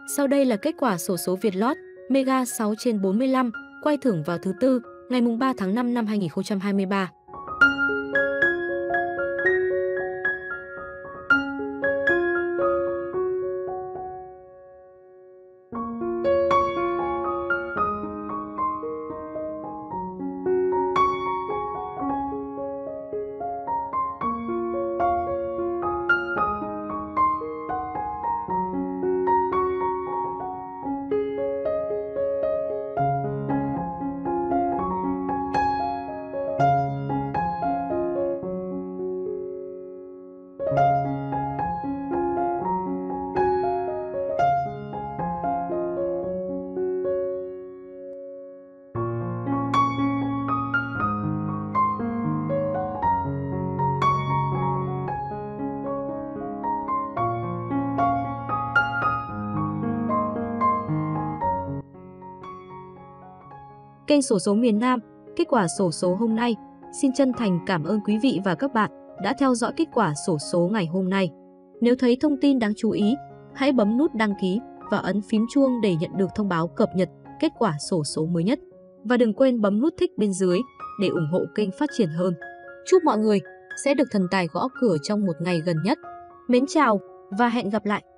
Sau đây là kết quả xổ số Vietlott Mega 6/45 quay thưởng vào thứ Tư, ngày 3 tháng 5 năm 2023. Kênh xổ số miền Nam, kết quả xổ số hôm nay. Xin chân thành cảm ơn quý vị và các bạn đã theo dõi kết quả xổ số ngày hôm nay. Nếu thấy thông tin đáng chú ý, hãy bấm nút đăng ký và ấn phím chuông để nhận được thông báo cập nhật kết quả xổ số mới nhất. Và đừng quên bấm nút thích bên dưới để ủng hộ kênh phát triển hơn. Chúc mọi người sẽ được thần tài gõ cửa trong một ngày gần nhất. Mến chào và hẹn gặp lại!